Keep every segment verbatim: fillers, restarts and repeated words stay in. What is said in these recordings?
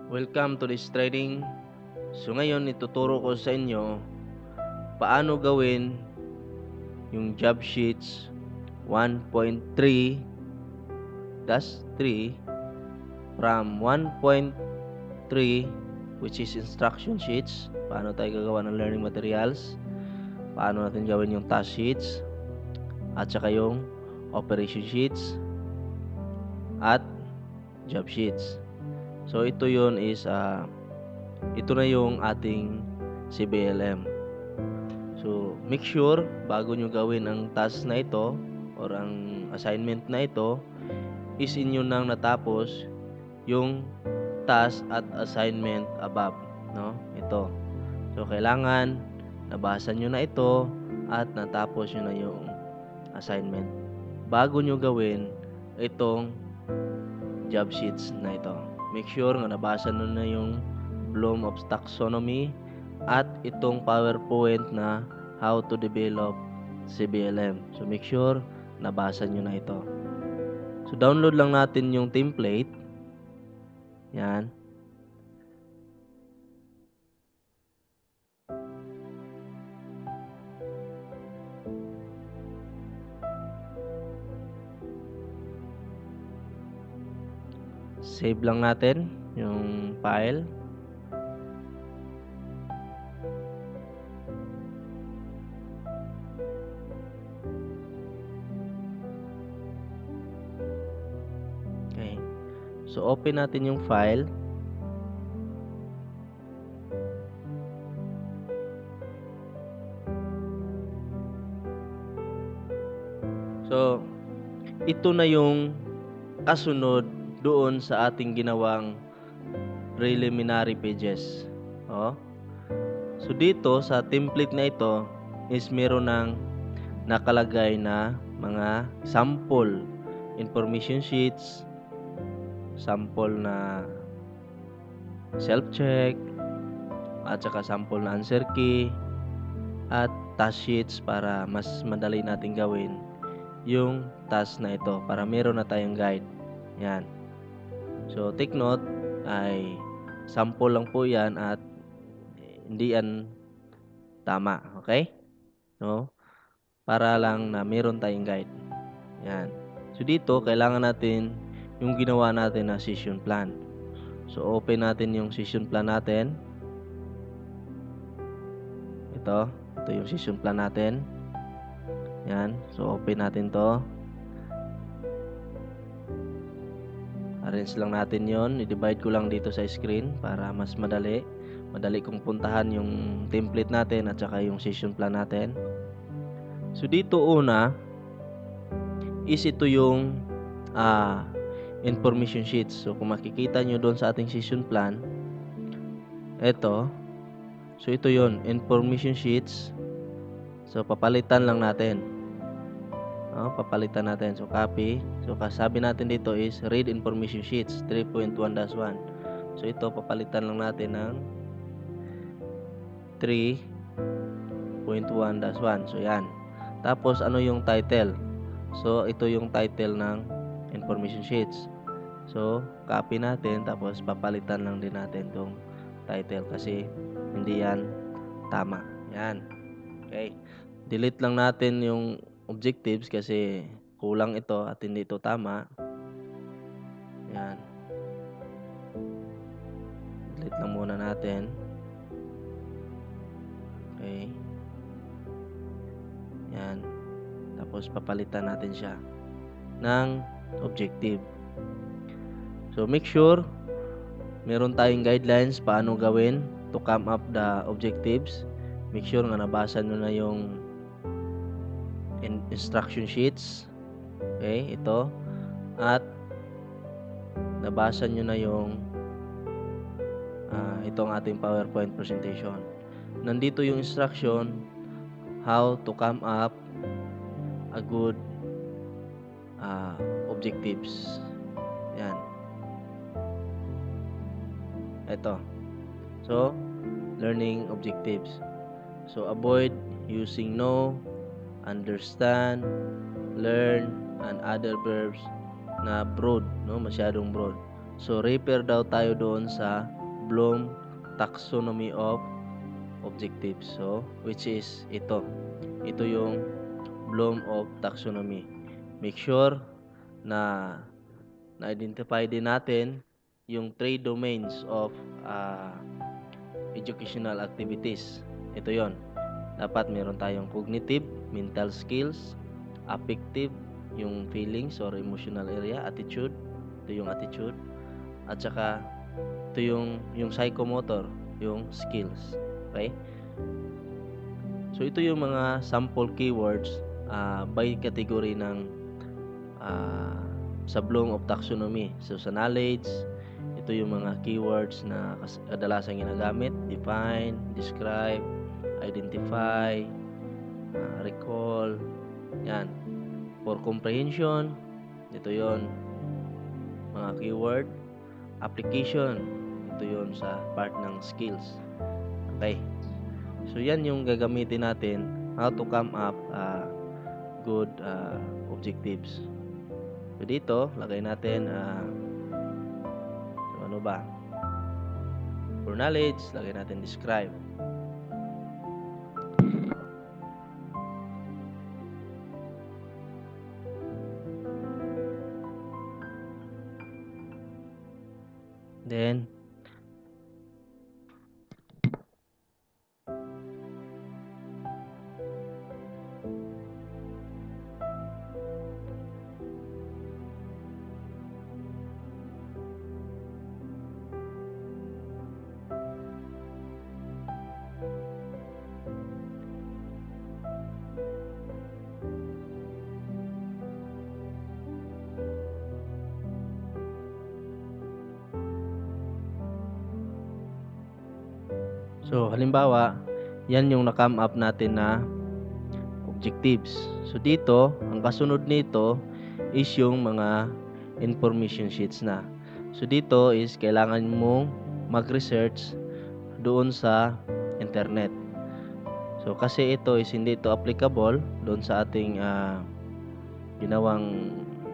Welcome to this training. So ngayon ituturo ko sa inyo paano gawin yung job sheets one point three dash three from one point three, which is instruction sheets. Paano tayo gagawa ng learning materials, paano natin gawin yung task sheets, at saka yung operation sheets at job sheets. So ito yun is uh, ito na yung ating C B L M. So make sure bago nyo gawin ang task na ito or ang assignment na ito is inyo nang natapos yung task at assignment above, no? Ito. So kailangan nabasa nyo na ito at natapos nyo na yung assignment bago nyo gawin itong job sheets na ito. Make sure nga nabasa nyo na yung Bloom of Taxonomy at itong PowerPoint na how to develop C B L M. So make sure nabasa nyo na ito. So download lang natin yung template. Yan. Save lang natin yung file. Okay. So open natin yung file. So ito na yung kasunod doon sa ating ginawang preliminary pages. Oh. So dito sa template na ito is meron ng nakalagay na mga sample information sheets, sample na self-check, at saka sample na answer key, at task sheets para mas madali natin gawin yung task na ito para meron na tayong guide. Yan. So take note, ay sample lang po yan at hindi yan tama. Okay? No? Para lang na meron tayong guide. Yan. So dito, kailangan natin yung ginawa natin na session plan. So open natin yung session plan natin. Ito. Ito yung session plan natin. Yan. So open natin to. Arrange lang natin yon. I-divide ko lang dito sa screen para mas madali. Madali kong puntahan yung template natin at saka yung session plan natin. So dito una is ito yung uh, information sheets. So kung makikita nyo doon sa ating session plan, ito. So ito yun, information sheets. So papalitan lang natin. Oh, papalitan natin. So copy. So kasabi natin dito is read information sheets three point one dash one. So ito papalitan lang natin ng three point one dash one. So yan. Tapos ano yung title? So ito yung title ng information sheets. So copy natin tapos papalitan lang din natin tong title kasi hindi yan tama. Yan. Okay. Delete lang natin yung objectives kasi kulang ito at hindi ito tama. Yan. Delete lang muna natin. Okay. Yan. Tapos papalitan natin siya ng objective. So make sure meron tayong guidelines paano gawin to come up the objectives. Make sure nga nabasa nyo na yung in instruction sheets. Okay, ito. At nabasa nyo na yung uh, itong ating PowerPoint presentation. Nandito yung instruction how to come up a good uh, objectives. Yan. Ito. So, learning objectives. So, avoid using no, understand, learn, and other verbs na broad, no? Masyadong broad. So, refer daw tayo doon sa Bloom Taxonomy of Objectives. So, which is ito. Ito yung Bloom of Taxonomy. Make sure na na-identify din natin yung three domains of uh, educational activities. Ito yon. Dapat meron tayong cognitive, mental skills, affective, yung feelings or emotional area, attitude, ito yung attitude, at saka ito yung yung psychomotor, yung skills. Okay? So ito yung mga sample keywords uh, by category ng uh, sa Bloom of Taxonomy. So sa knowledge, ito yung mga keywords na kadalasan ginagamit: define, describe, identify, uh, recall. Yan. For comprehension, ito yon, mga keyword. Application, ito yon sa part ng skills. Okay. So yan yung gagamitin natin how to come up uh, good uh, objectives. So dito, lagay natin uh, so ano ba? For knowledge, lagay natin describe. Then So, halimbawa, yan yung na-come up natin na objectives. So, dito, ang kasunod nito is yung mga information sheets na. So, dito is kailangan mong mag-research doon sa internet. So, kasi ito is hindi ito applicable doon sa ating uh, ginawang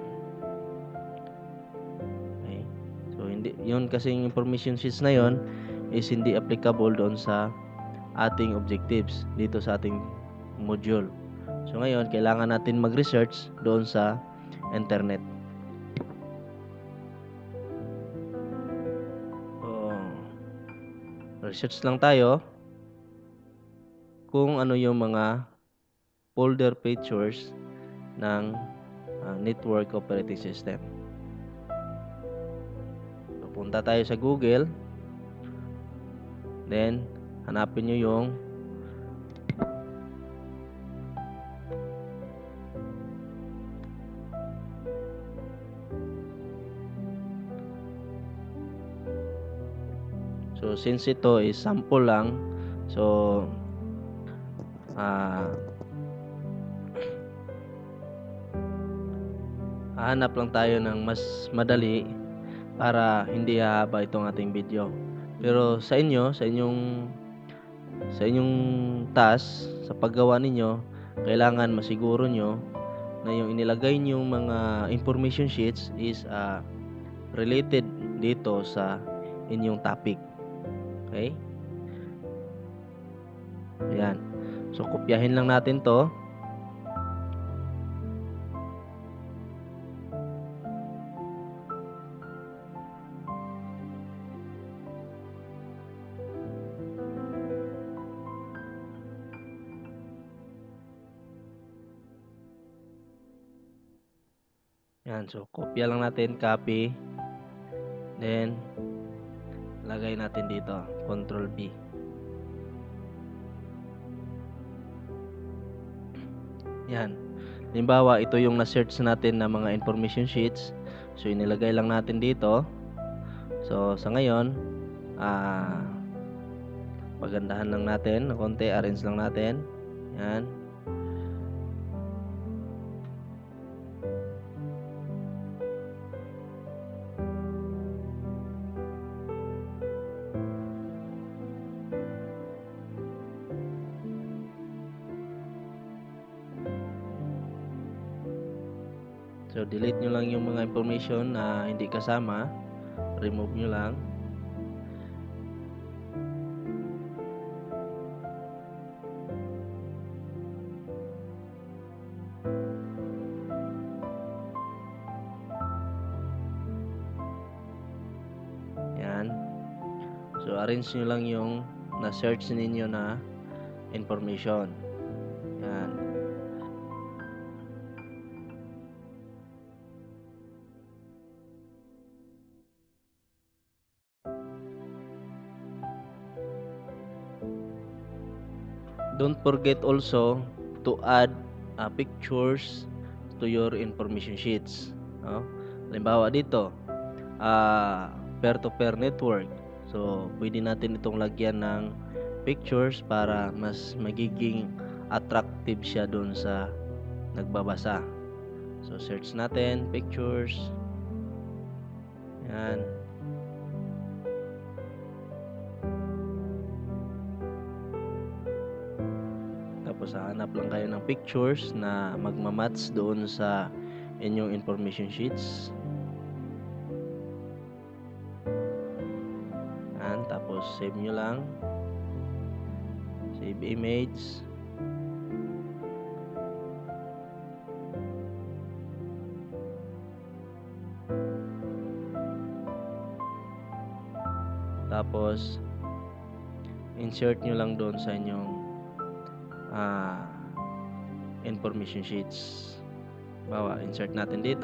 okay. So, hindi, yun kasing information sheets na yon is hindi applicable doon sa ating objectives dito sa ating module. So ngayon, kailangan natin mag-research doon sa internet. So, research lang tayo kung ano yung mga folder features ng uh, network operating system. So, punta tayo sa Google. Then, hanapin nyo yung so, since ito is sample lang, so, ah, hahanap lang tayo ng mas madali para hindi hahaba itong ating video. Pero sa inyo, sa inyong sa inyong task, sa paggawa ninyo, kailangan masiguro nyo na yung inilagay nyong mga information sheets is uh, related dito sa inyong topic. Okay? Ayan. So, kopyahin lang natin to. Yan, so kopya lang natin, copy. Then lagay natin dito, control B. Yan. Halimbawa, ito yung na-search natin na mga information sheets. So inilagay lang natin dito. So sa ngayon, ah pagandahan lang natin ng konti, arrange lang natin. Yan. So, delete nyo lang yung mga information na hindi kasama. Remove nyo lang. So, arrange nyo lang yung na-search ninyo na information. Yan. Don't forget also to add uh, pictures to your information sheets. No? Halimbawa dito, uh, peer-to-peer network. So, pwede natin itong lagyan ng pictures para mas magiging attractive siya doon sa nagbabasa. So, search natin, pictures. Yan. Tapos, hahanap lang kayo ng pictures na magmamatch doon sa inyong information sheets. Yan. Tapos, save nyo lang. Save image. Tapos, insert nyo lang doon sa inyong uh, information sheets. Bawa, insert natin dito.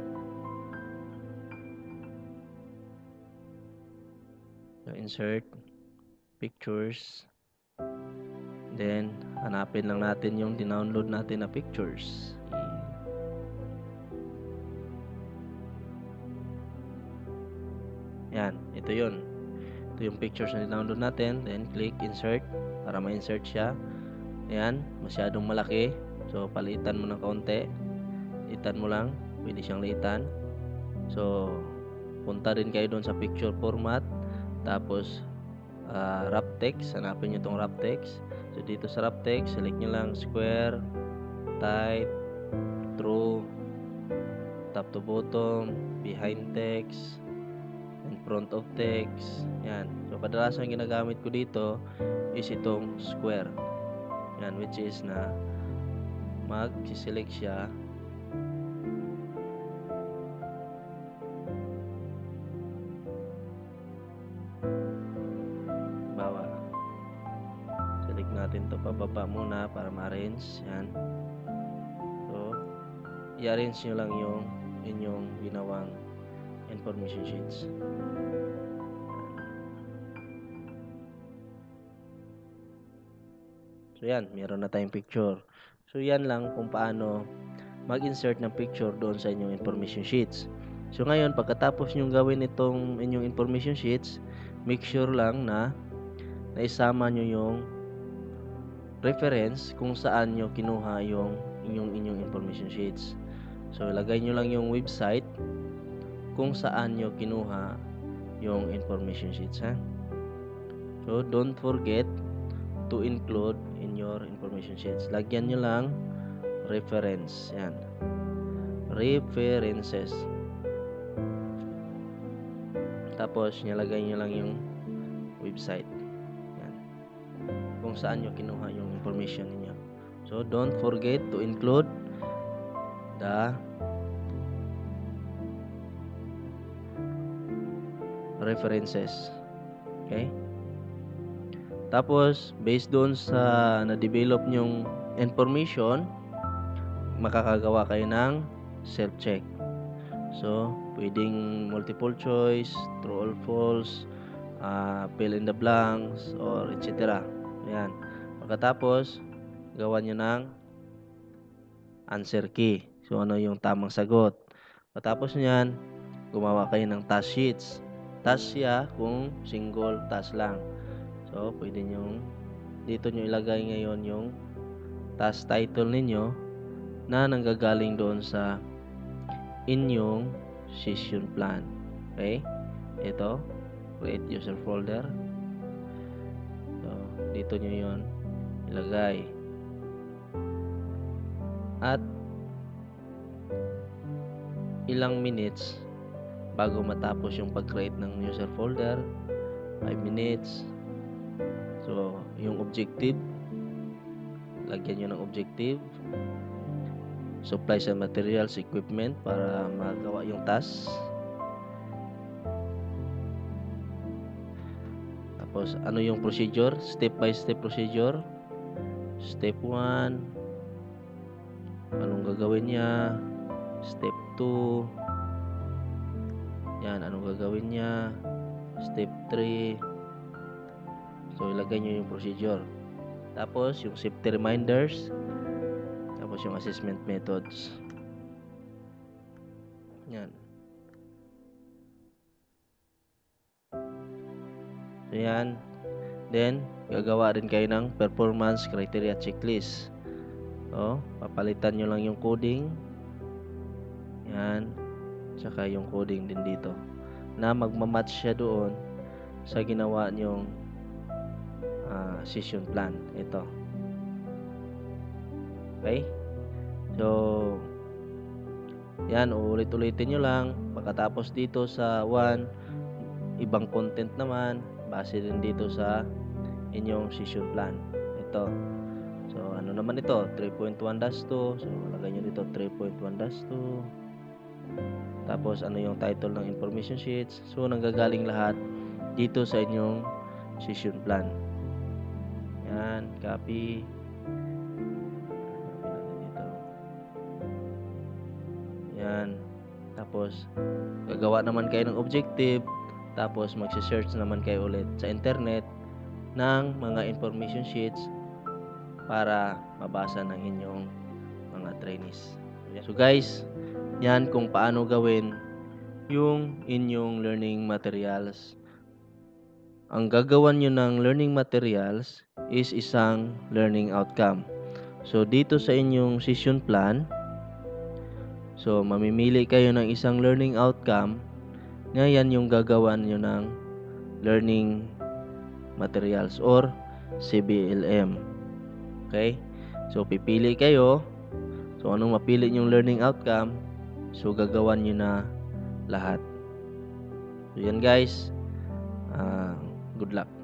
So, insert pictures. Then, hanapin lang natin yung dinownload natin na pictures. Yan, ito yun. Ito yung pictures na dinownload natin. Then, click insert para ma-insert siya. Ayan, masyadong malaki. So, palitan mo ng kaunti. Litan mo lang. Pwede siyang litan. So, punta rin kayo doon sa picture format. Tapos, uh, wrap text. Hanapin nyo itong wrap text. So, dito sa wrap text, select nyo lang square, type, true, top to bottom, behind text, in front of text. Yan. So, kadalasan ginagamit ko dito is itong square. Yan, which is na mag-select siya bawa select natin to pababa muna para ma-arrange. Yan. So, i-arrange nyo lang yung inyong ginawang information sheets. So, yan. Meron na tayong picture. So, yan lang kung paano mag-insert ng picture doon sa inyong information sheets. So, ngayon, pagkatapos nyo gawin itong inyong information sheets, make sure lang na naisama nyo yung reference kung saan nyo kinuha yung inyong inyong information sheets. So, ilagay nyo lang yung website kung saan nyo kinuha yung information sheets. Ha? So, don't forget to include in your information sheets. Lagyan nyo lang reference. Yan. References. Tapos, nilagay nyo lang yung website. Yan. Kung saan nyo kinuha yung information niyo. So, don't forget to include the references. Okay? Tapos, based doon sa na-develop nyong information, makakagawa kayo ng self-check. So, pwedeng multiple choice, true or false, uh, fill in the blanks, or et cetera. Ayan. Pagkatapos, gawa nyo ng answer key. So, ano yung tamang sagot. Pagkatapos nyan, gumawa kayo ng task sheets. Task siya kung single task lang. So, pwede nyo, dito nyo ilagay ngayon yung task title ninyo na nanggagaling doon sa inyong session plan. Okay? Ito, create user folder. So, dito nyo yun ilagay. At ilang minutes bago matapos yung pag-create ng user folder, five minutes. So, yung objective, lagyan nyo ng objective. Supplies and materials, equipment para magawa yung task. Tapos, ano yung procedure? Step by step procedure. Step one, anong gagawin niya? Step two, yan, anong gagawin niya? Step three. So, ilagay nyo yung procedure. Tapos, yung safety reminders. Tapos, yung assessment methods. Yan. So, yan. Then, gagawa rin kayo ng performance criteria checklist. So, papalitan nyo lang yung coding. Yan. Tsaka yung coding din dito. Na magmamatch siya doon sa ginawa nyong uh, session plan. Ito. Okay? So, yan. Ulit-ulitin nyo lang. Pagkatapos dito sa one, ibang content naman. Base din dito sa inyong session plan. Ito. So, ano naman ito? three point one dash two. So, lagay nyo dito three point one dash two. Tapos, ano yung title ng information sheets. So, nanggagaling lahat dito sa inyong session plan. Yan. Copy. Dito. Yan. Tapos, gagawa naman kayo ng objective. Tapos, magsi-search naman kayo ulit sa internet ng mga information sheets para mabasa ng inyong mga trainees. So guys, yan kung paano gawin yung inyong learning materials. Ang gagawan nyo ng learning materials is isang learning outcome. So dito sa inyong session plan, so mamimili kayo ng isang learning outcome. Ngayon yung gagawan nyo ng learning materials or C B L M. Okay? So, pipili kayo. So, anong mapili yung learning outcome? So, gagawan nyo na lahat. So, yan guys. Uh, good luck.